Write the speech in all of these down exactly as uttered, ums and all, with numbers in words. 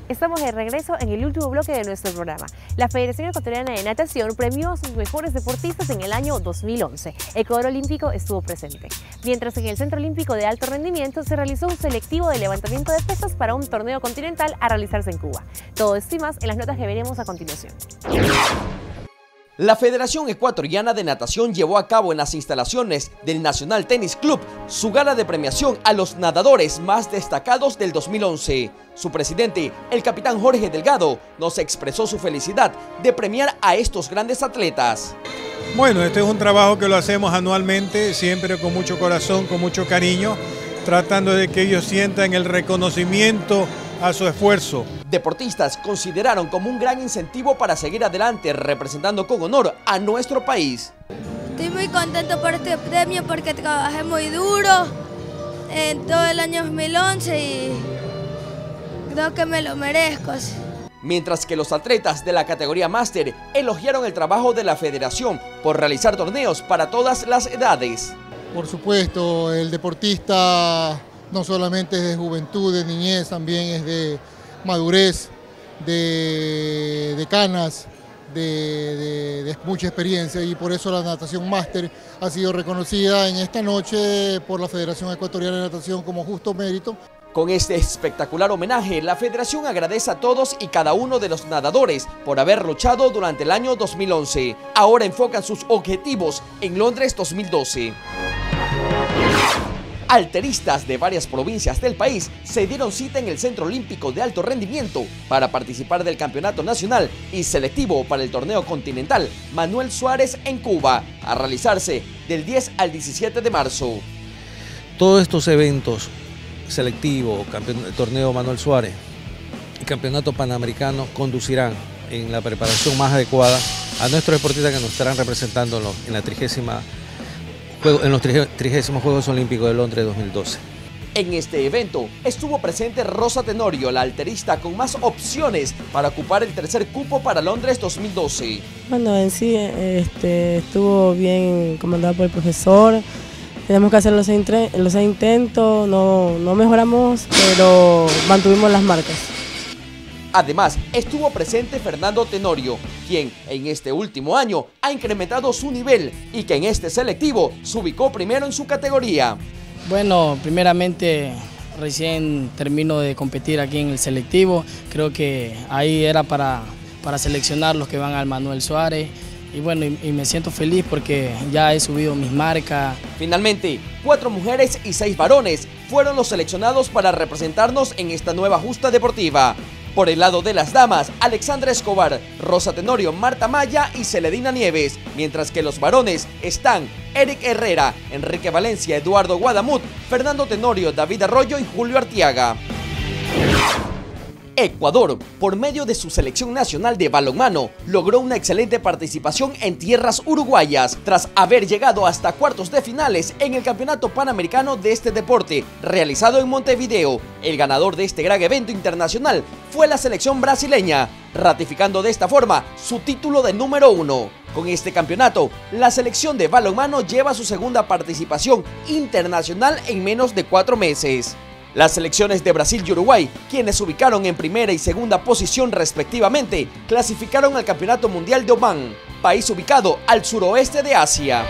Estamos de regreso en el último bloque de nuestro programa. La Federación Ecuatoriana de Natación premió a sus mejores deportistas en el año dos mil once. Ecuador Olímpico estuvo presente. Mientras en el Centro Olímpico de Alto Rendimiento se realizó un selectivo de levantamiento de pesas para un torneo continental a realizarse en Cuba. Todo esto y más en las notas que veremos a continuación. La Federación Ecuatoriana de Natación llevó a cabo en las instalaciones del Nacional Tennis Club su gala de premiación a los nadadores más destacados del dos mil once. Su presidente, el capitán Jorge Delgado, nos expresó su felicidad de premiar a estos grandes atletas. Bueno, este es un trabajo que lo hacemos anualmente, siempre con mucho corazón, con mucho cariño, tratando de que ellos sientan el reconocimiento a su esfuerzo. Deportistas consideraron como un gran incentivo para seguir adelante representando con honor a nuestro país. Estoy muy contento por este premio porque trabajé muy duro en todo el año dos mil once y creo que me lo merezco. Mientras que los atletas de la categoría máster elogiaron el trabajo de la federación por realizar torneos para todas las edades. Por supuesto, el deportista no solamente es de juventud, de niñez, también es de madurez, de, de canas, de, de, de mucha experiencia, y por eso la natación máster ha sido reconocida en esta noche por la Federación Ecuatoriana de Natación como justo mérito. Con este espectacular homenaje, la federación agradece a todos y cada uno de los nadadores por haber luchado durante el año dos mil once. Ahora enfocan sus objetivos en Londres dos mil doce. Alteristas de varias provincias del país se dieron cita en el Centro Olímpico de Alto Rendimiento para participar del Campeonato Nacional y Selectivo para el Torneo Continental Manuel Suárez en Cuba, a realizarse del diez al diecisiete de marzo. Todos estos eventos, selectivo, Torneo Manuel Suárez y Campeonato Panamericano, conducirán en la preparación más adecuada a nuestros deportistas que nos estarán representando en, los, en la trigésima en los trigésimos Juegos Olímpicos de Londres dos mil doce. En este evento estuvo presente Rosa Tenorio, la alterista con más opciones para ocupar el tercer cupo para Londres dos mil doce. Bueno, en sí este, estuvo bien comandado por el profesor. Tenemos que hacer los, los intentos, no, no mejoramos, pero mantuvimos las marcas. Además, estuvo presente Fernando Tenorio, quien en este último año ha incrementado su nivel y que en este selectivo se ubicó primero en su categoría. Bueno, primeramente recién termino de competir aquí en el selectivo. Creo que ahí era para, para seleccionar los que van al Manuel Suárez. Y bueno, y, y me siento feliz porque ya he subido mis marcas. Finalmente, cuatro mujeres y seis varones fueron los seleccionados para representarnos en esta nueva justa deportiva. Por el lado de las damas, Alexandra Escobar, Rosa Tenorio, Marta Maya y Celedina Nieves, mientras que los varones están Eric Herrera, Enrique Valencia, Eduardo Guadamut, Fernando Tenorio, David Arroyo y Julio Artiaga. Ecuador, por medio de su selección nacional de balonmano, logró una excelente participación en tierras uruguayas, tras haber llegado hasta cuartos de finales en el Campeonato Panamericano de este deporte, realizado en Montevideo. El ganador de este gran evento internacional fue la selección brasileña, ratificando de esta forma su título de número uno. Con este campeonato, la selección de balonmano lleva su segunda participación internacional en menos de cuatro meses. Las selecciones de Brasil y Uruguay, quienes se ubicaron en primera y segunda posición respectivamente, clasificaron al Campeonato Mundial de Omán, país ubicado al suroeste de Asia.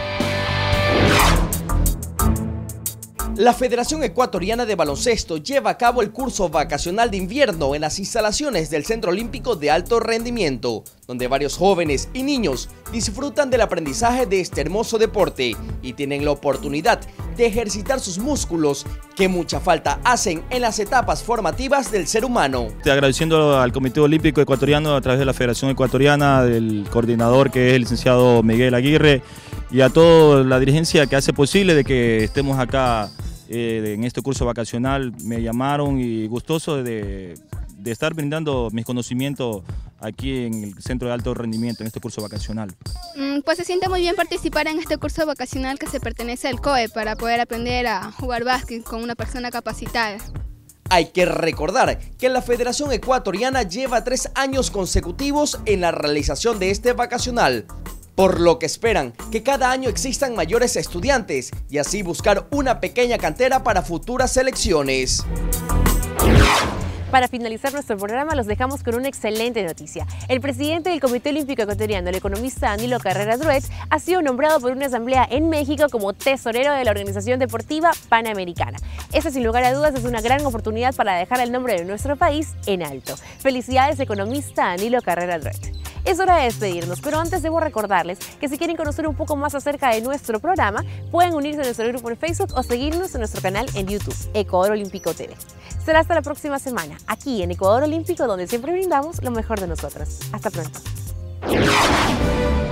La Federación Ecuatoriana de Baloncesto lleva a cabo el curso vacacional de invierno en las instalaciones del Centro Olímpico de Alto Rendimiento, donde varios jóvenes y niños disfrutan del aprendizaje de este hermoso deporte y tienen la oportunidad de ejercitar sus músculos que mucha falta hacen en las etapas formativas del ser humano. Agradeciendo al Comité Olímpico Ecuatoriano a través de la Federación Ecuatoriana, del coordinador que es el licenciado Miguel Aguirre, y a toda la dirigencia que hace posible de que estemos acá eh, en este curso vacacional. Me llamaron y gustoso de, de estar brindando mis conocimientos aquí en el Centro de Alto Rendimiento, en este curso vacacional. Pues se siente muy bien participar en este curso vacacional que se pertenece al C O E para poder aprender a jugar básquet con una persona capacitada. Hay que recordar que la Federación Ecuatoriana lleva tres años consecutivos en la realización de este vacacional, por lo que esperan que cada año existan mayores estudiantes y así buscar una pequeña cantera para futuras selecciones. Para finalizar nuestro programa, los dejamos con una excelente noticia. El presidente del Comité Olímpico Ecuatoriano, el economista Danilo Carrera Druet, ha sido nombrado por una asamblea en México como tesorero de la Organización Deportiva Panamericana. Esta, sin lugar a dudas, es una gran oportunidad para dejar el nombre de nuestro país en alto. Felicidades, economista Danilo Carrera Druet. Es hora de despedirnos, pero antes debo recordarles que si quieren conocer un poco más acerca de nuestro programa, pueden unirse a nuestro grupo en Facebook o seguirnos en nuestro canal en YouTube, Ecuador Olímpico T V. Será hasta la próxima semana, aquí en Ecuador Olímpico, donde siempre brindamos lo mejor de nosotros. Hasta pronto.